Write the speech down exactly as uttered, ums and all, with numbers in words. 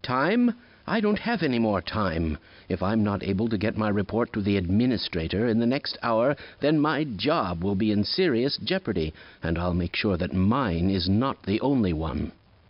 Time? I don't have any more time. If I'm not able to get my report to the administrator in the next hour, then my job will be in serious jeopardy, and I'll make sure that mine is not the only one.